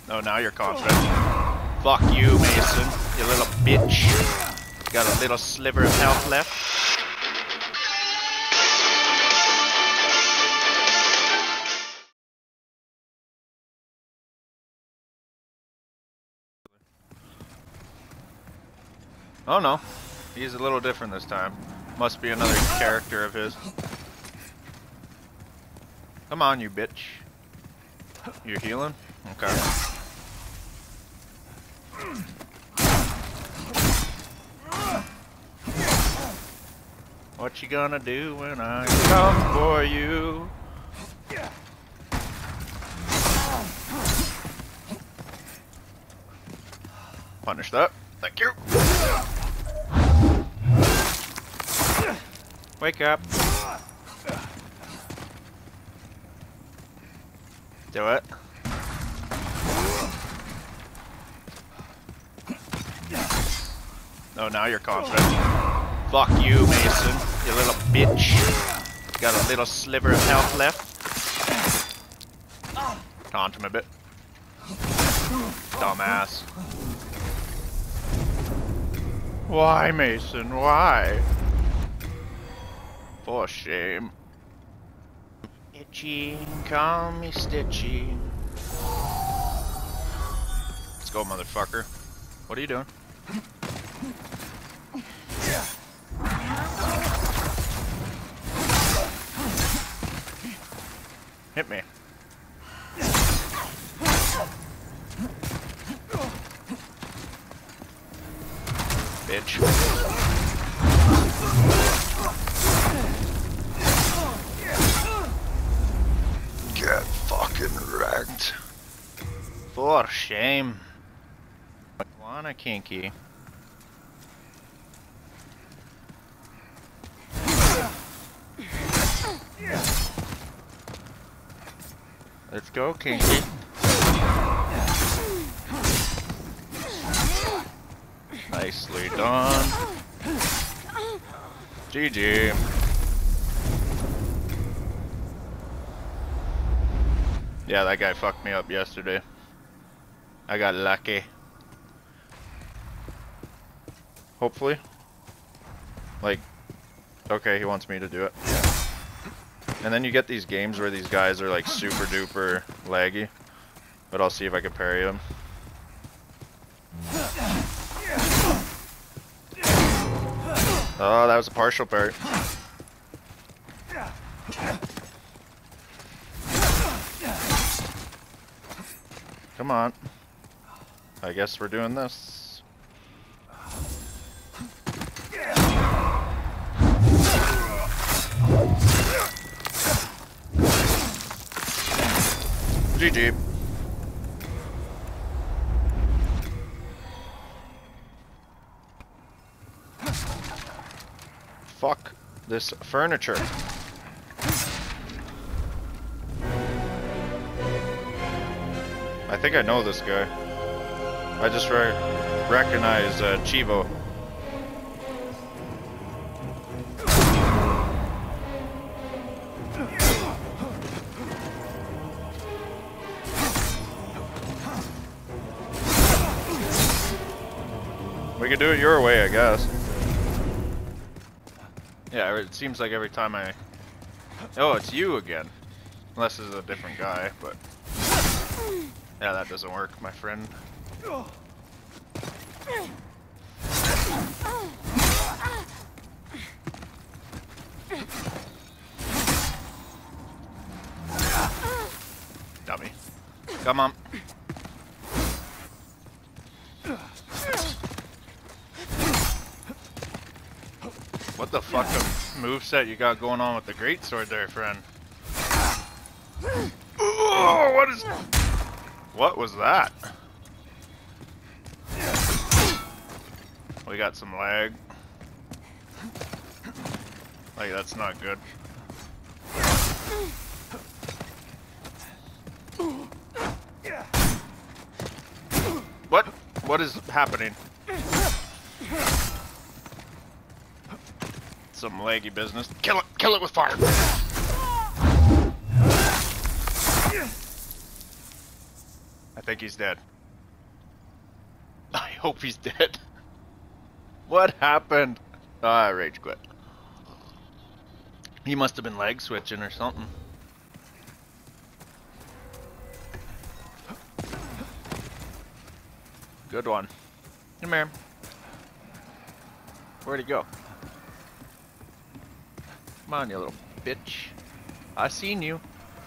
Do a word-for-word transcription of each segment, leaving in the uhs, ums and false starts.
Oh, now you're confident. Fuck you, Mason. You little bitch. Got a little sliver of health left. Oh no. He's a little different this time. Must be another character of his. Come on, you bitch. You're healing? Okay. What you gonna do when I come for you? Punish that. Thank you. Wake up. Do it. Oh, now you're confident. Fuck you, Mason. You little bitch. Got a little sliver of health left. Taunt him a bit. Dumbass. Why, Mason? Why? For shame. Itchy, call me Stitchy. Let's go, motherfucker. What are you doing? Hit me. Bitch. Get fucking wrecked. For shame. Wanna kinky. Let's go, kinky. Nicely done. G G. Yeah, that guy fucked me up yesterday. I got lucky. Hopefully. Like, okay, he wants me to do it. And then you get these games where these guys are like super duper laggy. But I'll see if I can parry them. Oh, that was a partial parry. Come on. I guess we're doing this. G G. Fuck this furniture. I think I know this guy. I just re recognize uh, Chivo. We can do it your way, I guess. Yeah, it seems like every time I... Oh, it's you again. Unless it's a different guy, but... Yeah, that doesn't work, my friend. Dummy. Come on. What the fuck of moveset you got going on with the greatsword there, friend? Oh, what is... What was that? We got some lag. Like, that's not good. What? What is happening? Some laggy business. Kill it! Kill it with fire! I think he's dead. I hope he's dead. What happened? Ah, I rage quit. He must have been leg switching or something. Good one. Come here. Where'd he go? Come on, you little bitch. I seen you.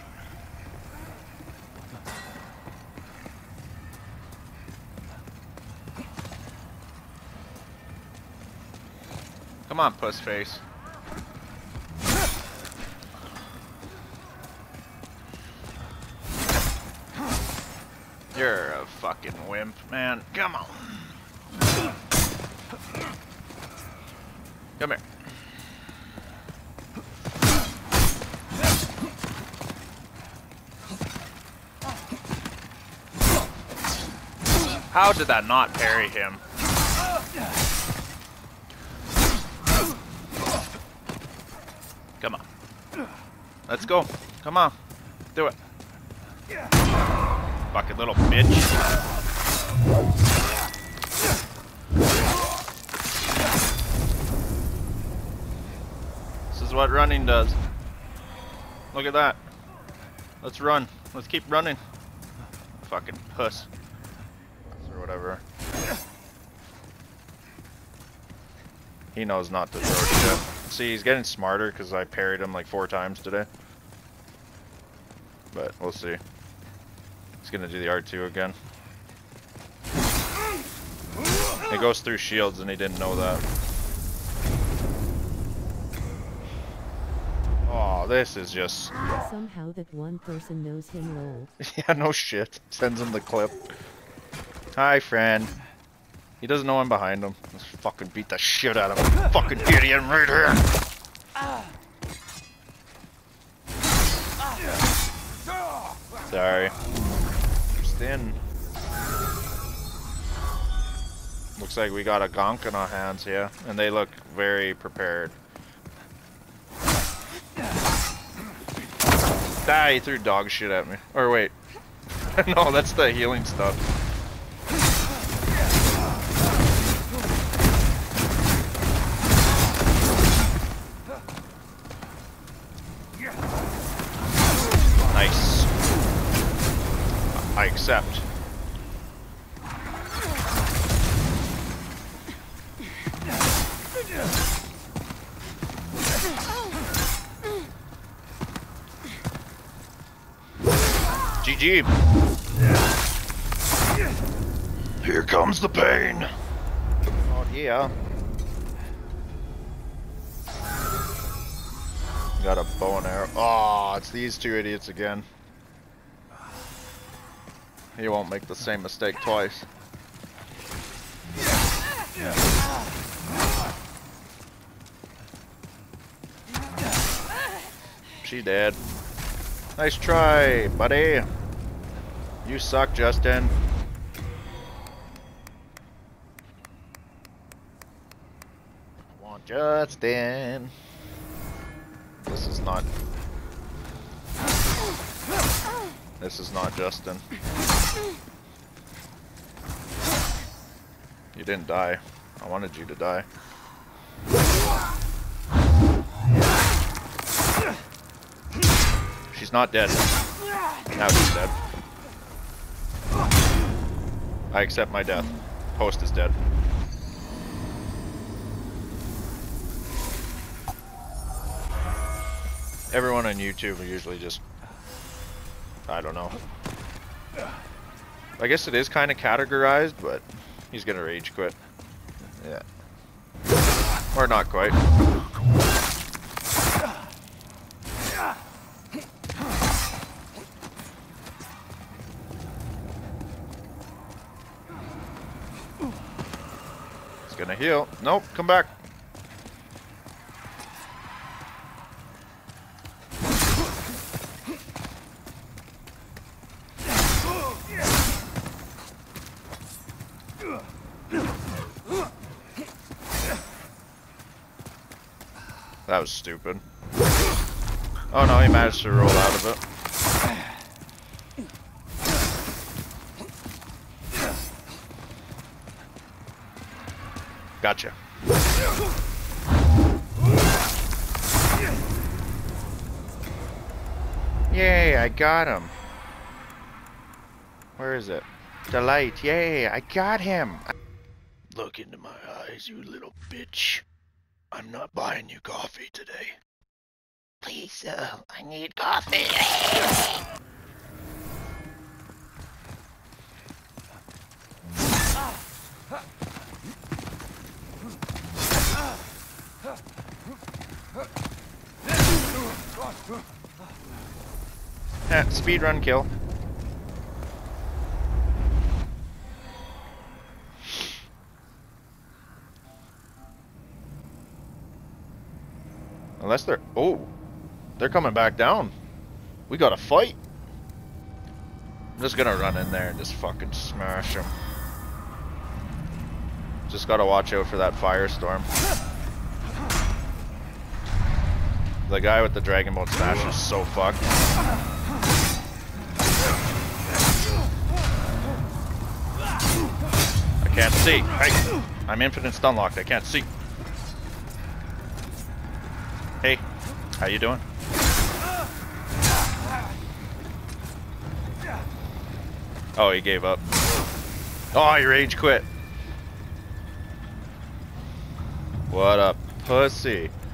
Come on, puss face. You're a fucking wimp, man. Come on. Come here. How did that not parry him? Come on. Let's go. Come on. Do it. Fucking little bitch. This is what running does. Look at that. Let's run. Let's keep running. Fucking puss. Or whatever. He knows not to throw shit. See, he's getting smarter because I parried him like four times today. But we'll see. He's gonna do the R two again. It goes through shields and he didn't know that. Oh, this is just... Somehow that one person knows him roll. Yeah, no shit. Sends him the clip. Hi, friend. He doesn't know I'm behind him. Let's fucking beat the shit out of him. Fucking idiot right here. Sorry. Just in. Looks like we got a gonk in our hands here, and they look very prepared. Ah, he threw dog shit at me. Or wait. No, that's the healing stuff. Nice. I accept. G G. Here comes the pain. Oh yeah. Got a bow and arrow. Oh, it's these two idiots again. He won't make the same mistake twice. She dead. Nice try, buddy. You suck, Justin. I want Justin. This is not. This is not Justin. You didn't die. I wanted you to die. She's not dead. Now she's dead. I accept my death. Host is dead. Everyone on YouTube are usually just... I don't know. I guess it is kind of categorized, but he's gonna rage quit. Yeah. Or not quite. He's gonna heal. Nope, come back. That was stupid. Oh no, he managed to roll out of it. Gotcha. Yay, I got him. Where is it? The light. Yay, I got him. Look into my eyes, you little bitch. I'm not buying you coffee today. Please, sir, I need coffee. Speed run kill. Unless they're... Oh! They're coming back down. We gotta fight. I'm just gonna run in there and just fucking smash them. Just gotta watch out for that firestorm. The guy with the dragon boat smash is so fucked. I can't see. Hey! I'm infinite stun locked. I can't see. Hey, how you doing? Oh, he gave up. Oh, he rage quit. What a pussy.